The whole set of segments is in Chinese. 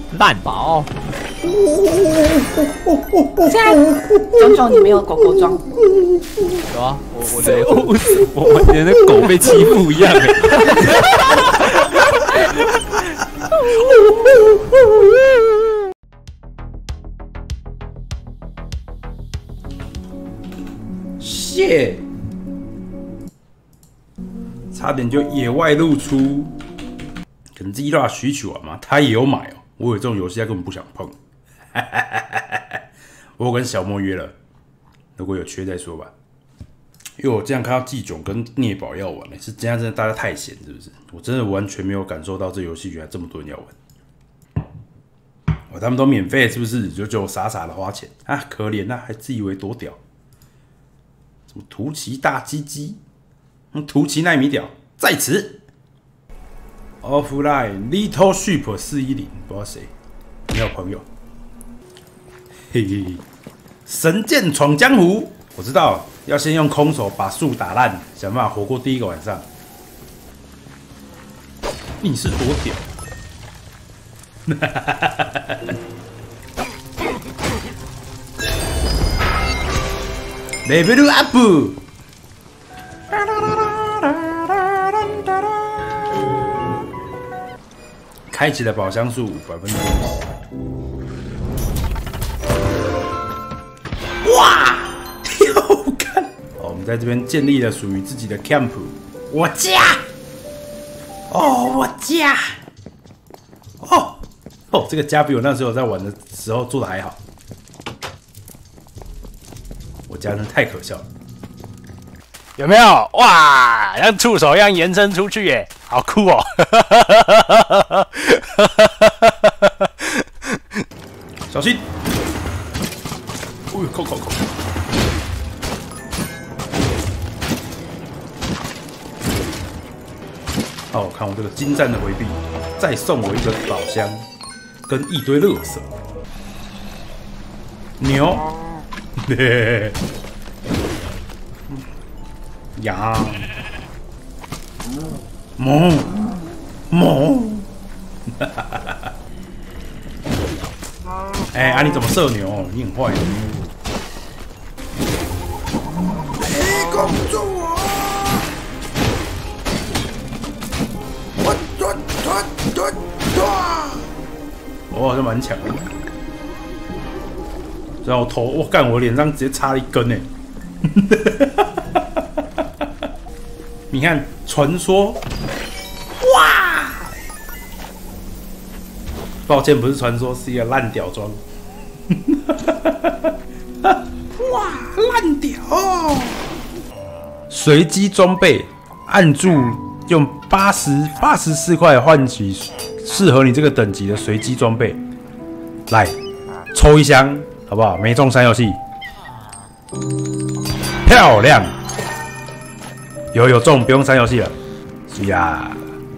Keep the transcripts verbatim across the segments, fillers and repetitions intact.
烂宝。 现在炯炯你没有狗狗装。 有啊，我我的我我连那狗被欺负一样哎。 谢，差点就野外露出。可能 Zera 需求啊嘛，他也有买哦。我有这种游戏，他根本不想碰。我有跟小莫约了，如果有缺再说吧。因为我这样看到季囧跟聂宝要玩，是这样真的大家太闲，是不是？我真的完全没有感受到这游戏原来这么多人要玩。哦，他们都免费，是不是？就就傻傻的花钱啊，可怜啊，还自以为多屌。什么图奇大鸡鸡，嗯，图奇奈米屌在此。Offline Little Sheep 四一零，不知道谁，没有朋友。嘿嘿嘿，神剑闯江湖，我知道要先用空手把树打烂，想办法活过第一个晚上。你是多屌！Level up！ 开启了宝箱数百分之五十。哇！跳看！哦，我们在这边建立了属于自己的 camp。我家！哦，我家！哦哦，这个家比我那时候在玩的时候做的还好。我家真的太可笑了。 有没有？哇，像触手一样延伸出去耶，好酷哦！ 小心！哦呦，扣扣扣！好好看我这个精湛的回避，再送我一个宝箱跟一堆垃圾。牛，嘿嘿嘿。羊，猛，猛，哎、欸，啊你怎么射牛？你很坏。哎，公主我！我抓抓抓抓！我好像蛮强的。然后我头，我干，我脸上直接插了一根呢。你看，传说，哇！抱歉，不是传说，是一个烂屌装。哇，烂屌！随机装备，按住用八十八十四块换取适合你这个等级的随机装备。来，抽一箱，好不好？没中三游戏，漂亮。有有中，不用删游戏了。是呀，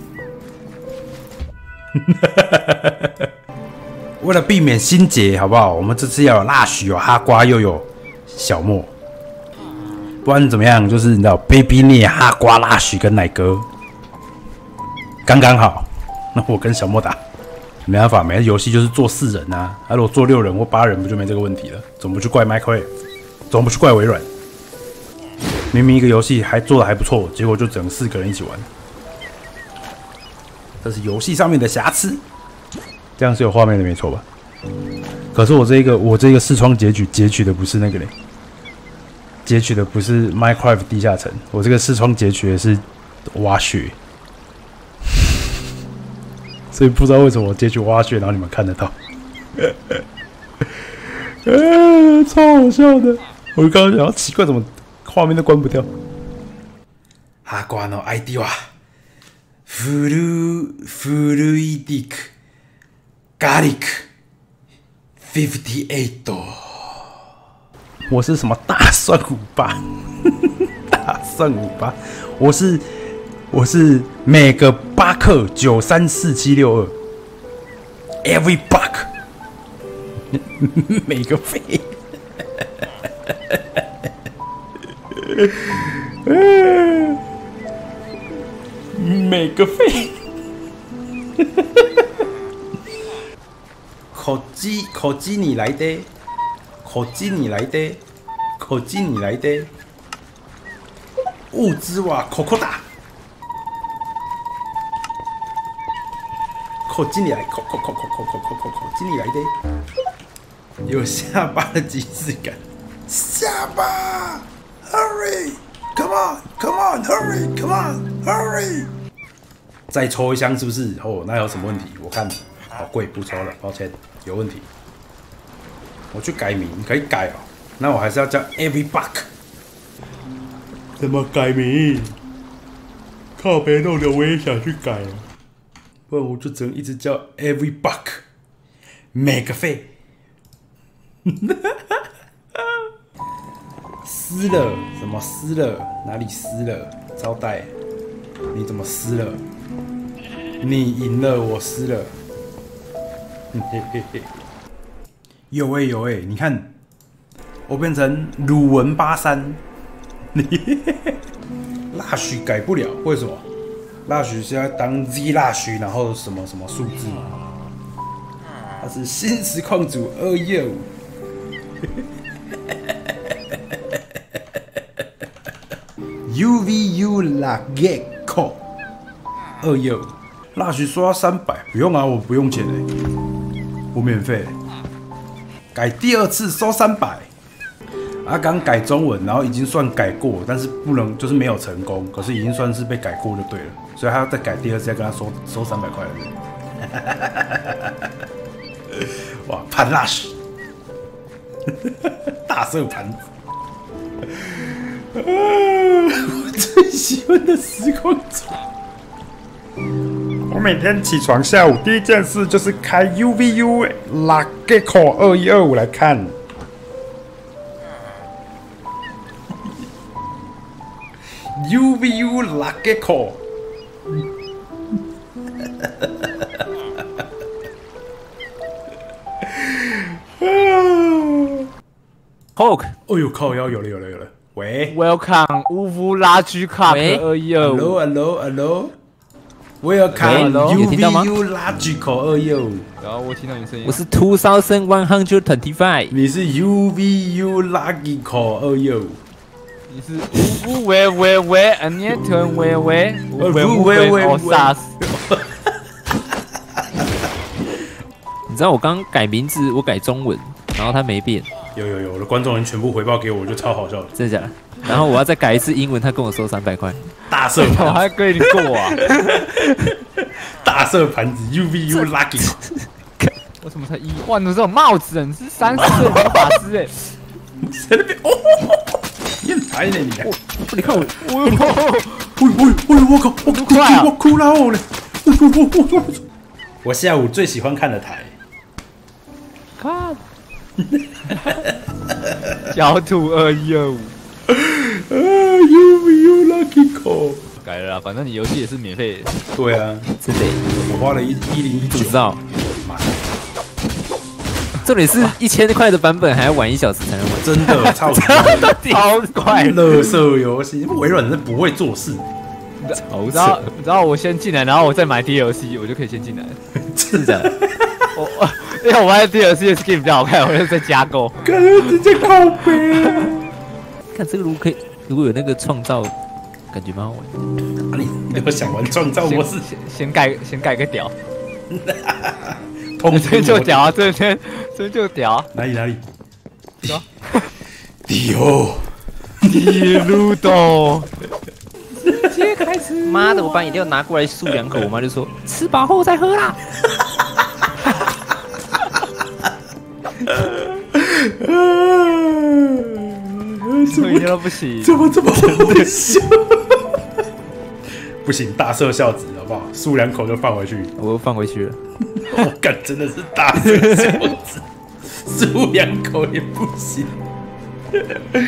为了避免心结，好不好？我们这次要有辣许，有哈瓜，又有小莫，不然怎么样？就是你知道，baby 聂、哈瓜、辣许跟奶哥，刚刚好。那我跟小莫打，没办法，每个游戏就是做四人啊。啊，如果做六人或八人，不就没这个问题了？总不去怪 Microsoft， 总不去怪微软。明明一个游戏还做的还不错，结果就整四个人一起玩，这是游戏上面的瑕疵。这样是有画面的没错吧？可是我这个我这个视窗截取截取的不是那个嘞，截取的不是 Minecraft 地下城，我这个视窗截取的是挖穴，所以不知道为什么我截取挖穴，然后你们看得到，呃，超好笑的。我刚刚想要奇怪怎么。画面都关不掉。哈瓜の アイディー はフルフルイディックガリック五十八。我是什么大蒜五八？大蒜五八，我是我是每个巴克九三四七六二 ，every buck， 每个费。每个费， 口鸡口鸡你来的，口鸡你来的，口鸡你来的，物资哇，口口打，口鸡你来，口口口口口口口口口鸡你来的，有下巴的即视感，下巴 ，Hurry，Come on，Come on，Hurry，Come on，Hurry。再抽一箱是不是？哦，那有什么问题？我看好贵，不抽了，抱歉，有问题。我去改名，可以改哦。那我还是要叫 Every Buck。怎么改名？靠北弄的我也想去改啊，不然我就只能一直叫 Every Buck。每个费。撕了？什么撕了？哪里撕了？招待，你怎么撕了？你赢了，我撕了。嘿嘿嘿，有哎、欸、有哎、欸，你看，我变成鲁文八三，拉许改不了，为什么？拉许是要当 Z 拉许，然后什么什么数字？他是新实况组二一二五。U V U 拉 get call 二一二五。拉许说要三百，不用啊，我不用钱嘞、欸，我免费、欸。改第二次收三百，啊，刚改中文，然后已经算改过，但是不能就是没有成功，可是已经算是被改过就对了，所以他要再改第二次，再跟他收收三百块了。哇，盘拉许，大色盘子，我最喜欢的实况组。我每天起床下午第一件事就是开 U V U 拉 Gecko 二一二五来看。U V U 拉 Gecko。 Hulk， 哦呦靠腰，有了有了有了。喂 ，Welcome 乌夫拉居卡克二一二五。 Hello Hello Hello。Welcome U V U Logical 二一二五。 然后我听到你声音。 我是 two thousand one hundred twenty five。 你是 U V U Logical 二一二五。 你是呜呜喂喂喂，啊你吞喂喂， 呜喂喂我杀死。 你知道我刚改名字，我改中文，然后它没变。 有有有，我的观众人全部回报给我，我就超好笑的。 真的假的？然后我要再改一次英文，他跟我收三百块。 大色盘， 我还跟你过啊！ 大色盘子 U V U Lucky， 为什么才一万的这种帽子？你是三十岁魔法师哎！ 在那边哦，你很台呢你！ 你看我， 我喂喂喂，我靠，我快啊！ 我哭了我嘞！我下午最喜欢看的台， 看，小土二一二五。 啊 U V U Lucky Call 改了啦，反正你游戏也是免费的。 对啊， 真的， 我花了一一零一九， 不知道。重点是一千块的版本还要玩一小时才能玩， 真的超超快， 垃圾游戏，微软真的不会做事。 你知道，你知道我先进来，然后我再买 D L C， 我就可以先进来。 是的。 我因为我发现 D L C 的 skin 比较好看，我就再加购。 感觉直接靠背。 看这个如果可以，如果有那个创造，感觉蛮好玩。 啊、你你有想玩创造模式？ 先先盖先盖个屌， 通这就屌啊！这边这就屌啊！ 哪里哪里？ 走， 迪欧， 迪鲁多，直接开始！ 妈的，我把饮料拿过来漱两口，我妈就说吃饱后再喝啦。 怎么都不行？ 怎么这么好笑？不行，大色孝子好不好？漱两口就放回去。 我又放回去了。 我干，真的是大色孝子，漱两口也不行。 只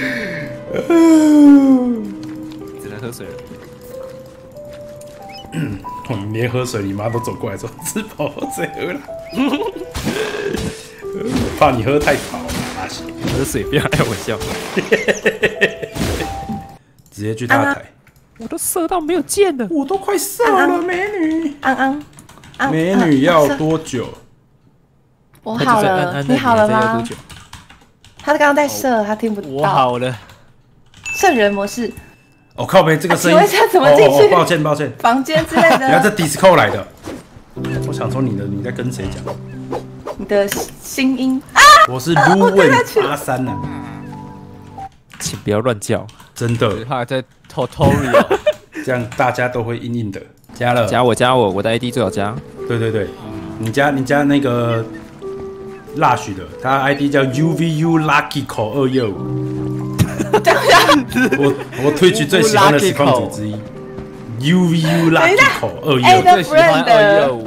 能喝水了。 嗯，你连喝水，你妈都走过来说吃饱后再喝啦。怕你喝太饱了，阿西。 喝水不要开玩笑。 直接去他台。 我都射到没有箭了， 我都快射了，美女。 安安， 美女要多久？ 我好了，你好了吗？他刚刚在射，他听不到。 我好了。 圣人模式。 哦靠北，这个声音。 请问一下怎么进去？ 抱歉抱歉。 房间之类的。 原来这 Discord 来的。我想说你的你在跟谁讲？ 你的心音啊！ 我是芦苇阿三呐。 请不要乱叫， 真的。 他还在 tutorial， 这样大家都会硬硬的。加了， 加我加我，我的 I D 最好加。 对对对，你加你加那个 Lush 的，他 I D 叫 U V U Lucky 口二一二五。我我推举最喜欢的实况组之一 ，U V U Lucky 口二一二五。 最喜欢二一二五。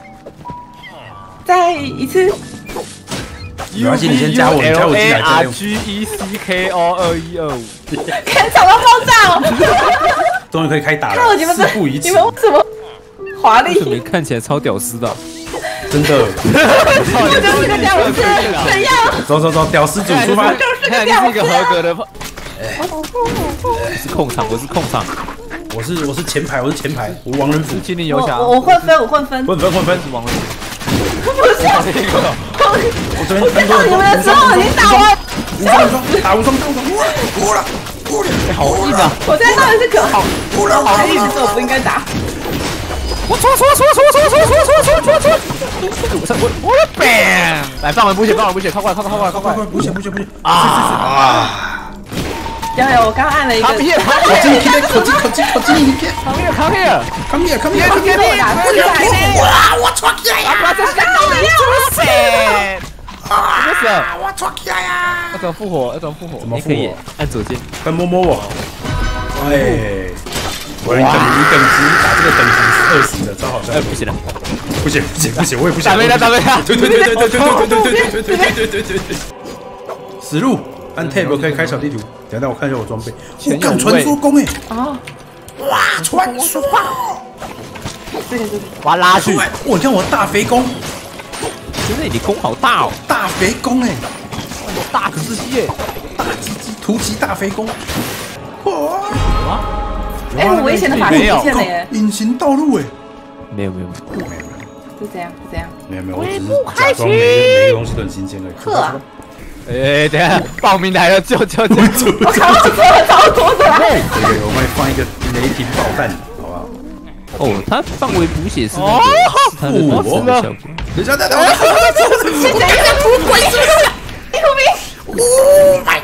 再一次。 没关系，你先加我，你加我进来再用。 G E C K O 二一二五， 看吵到爆炸哦！ 终于可以开打了， 看我你们事不宜迟。 你们怎么华丽？ 你看起来超屌丝的， 真的。 我就是个屌丝，怎样？ 走走走，屌丝组出发！ 看你是一个合格的。 我是控场，我是控场， 我是我是前排，我是前排，我王仁甫。 青林游侠， 我混分，我混分， 混分混分是王仁甫。 不是， 我这边很多你们的时候已经打完， 无双打无双打无双，过了过了， 好硬啊！ 我现在到底是可好，好意思说我不应该打。 我戳戳戳戳戳戳戳戳戳戳戳！我我我 bang！ 来放完补血，放完补血，靠过来，靠过来，靠过来，靠过来！ 补血补血补血！ 啊啊！ 有有，我刚按了一个。 靠近靠近靠近靠近靠近一点。 Come here, come here, come here, come here, come here！ 我打过来。 哇！我闯起来呀！ 我这是怎么死？ 啊！我闯起来呀！ 要怎么复活？要怎么复活？ 怎么复活？ 按左键。 快摸摸我！哎，我你等你等级打这个等级是二十的，超好笑。 哎，不行了， 不行不行不行，我也不行。 打没了，打没了！ 对对对对对对对对对对对对对对对对！死路。按 tab 可以开小地图，等等我看一下我装备。我干传说弓哎！ 哦， 哇，传说！ 这个这个， 把他拉去。 哇，你看我大肥弓， 现在你弓好大哦， 大肥弓哎！ 大只鸡耶， 大鸡鸡突击大肥弓。哇！ 哎，我危险的法术出现了耶！ 隐形道路哎！ 没有没有没有没有没有， 是这样是这样。 没有没有，我只是假装每个每个东西都很新鲜而已。 呵。 哎，等下，报名来了，救救救！ 我靠，我错了，超多的。 对对，我们放一个雷霆爆弹，好不好？ 哦，它范围补血是那个，它的哦补血效果。 等一下，等一下， 现在一个土鬼是一口兵 ！Oh my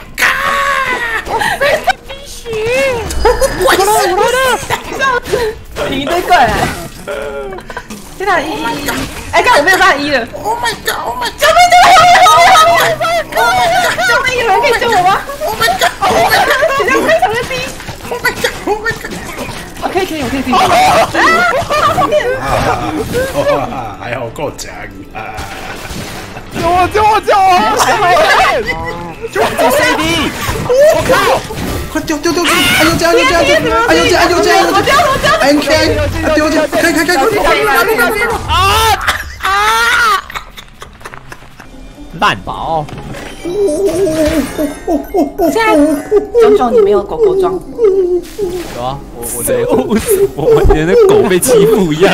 god！ 必须！我来我来！笑死！停一堆过来。现在一一一，哎，刚我没有办法一了。Oh my god！Oh my god！ 救命！救命！救命！救命！有人可以救我吗 ？Oh my god！Oh my god！ 请让非常的低。Oh my god！Oh my god！ 我可以可以，我可以可以。啊！后面。 哇，还好够强啊！ 救我！救我！救我！救我 ！C D！ 我靠！ 快丢丢丢丢！哎呦加油加油加油！哎呦加油加油！ 我丢我丢！ 哎开！丢丢！开开开开！ 啊啊！烂宝！ 现在炯炯你没有狗狗装。 有啊，我我的我我连那狗被欺负一样。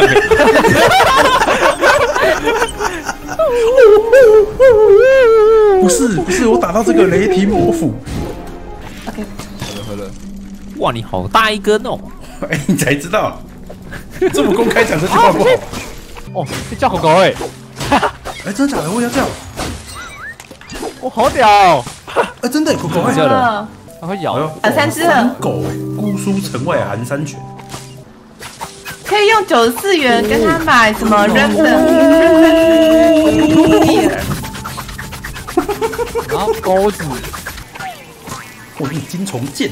不是不是，我打到这个雷霆魔斧。 OK。 喝了， 哇，你好大一根哦！ 哎，你才知道，这么公开讲这句话不好。 哦，你叫狗狗哎！ 哎，真的假的？我要叫。 我好屌！ 哎，真的狗狗哎， 叫了， 它会咬。 喊三只了。 狗哎，姑苏城外寒山犬。 可以用九十四元跟他买什么人的？ 然后钩子。 我给你金虫剑。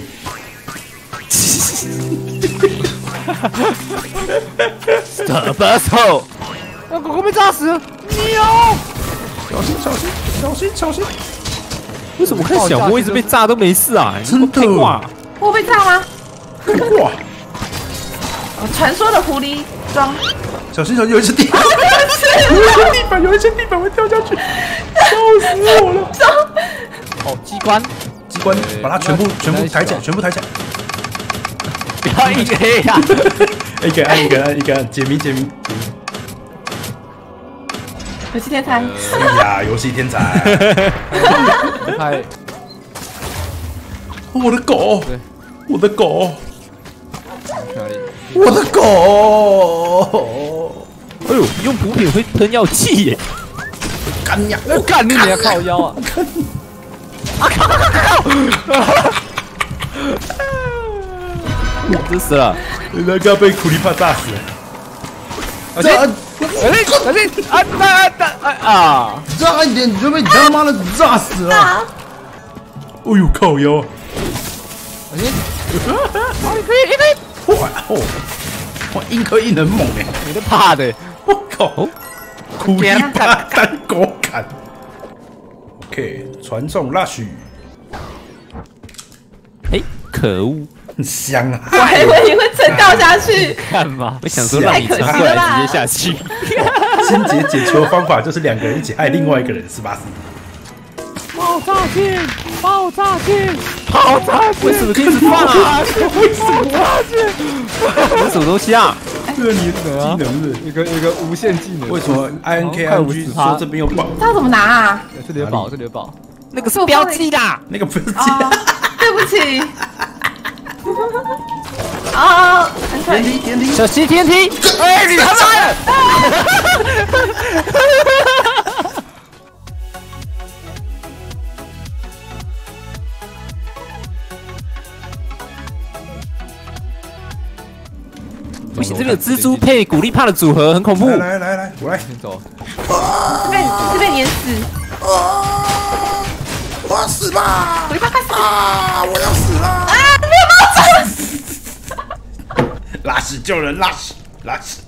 Stop！ 那狗狗被炸死了！喵！ 小心小心小心小心！ 为什么看小莫一直被炸都没事啊？ 真的？ 我被炸吗？ 哇！ 传说的狐狸装。 小心小心，有一些地板，有一些地板，有一些地板会掉下去，笑死我了！ 哦，机关， 机关，把它全部全部抬起来，全部抬起来。 不要一个黑呀！ 一个按一个按一个按，解谜解谜。 游戏天才。 哎呀，游戏天才！ 太我的狗，我的狗， 哪里？ 我的狗！ 哎呦，用补品会喷药剂耶！ 干呀！ 我干你！你要靠腰啊！ 啊靠靠靠靠！真死了！ 那个被苦力怕炸死了。 小心！小心！小心！啊啊啊啊！ 炸一点就被他妈的炸死了！哎呦靠腰！ 小心！ 好，你可以，你可以！ 哇哦！哇，硬壳硬很猛哎！ 你都怕的！ 我靠！苦力怕单果砍。OK， 传送 Rush。 哎，可恶！ 很香啊！ 我还以为你会真掉下去。 干嘛？我想说让你传过来直接下去。 心结解球方法就是两个人一起害另外一个人，是吧？ 爆炸剑！爆炸剑！爆炸剑！为什么一直放啊？为什么啊？这什么东西啊？ 这个你的技能是一个一个无限技能。 为什么 I N K I G 说这边有宝？ 这要怎么拿啊？ 这里有宝，这里有宝。 那个是标记啦， 那个不是记。 对不起。哦， 天梯天梯， 小西天梯！哎，你他妈的！不行，这边有蜘蛛配古力帕的组合，很恐怖。 来来来来，我来。 先走。 被是被碾死。 我要死啦！ 我一怕快死啊！我要死啦！ 啊！没有帮我拉屎救人，拉屎拉屎。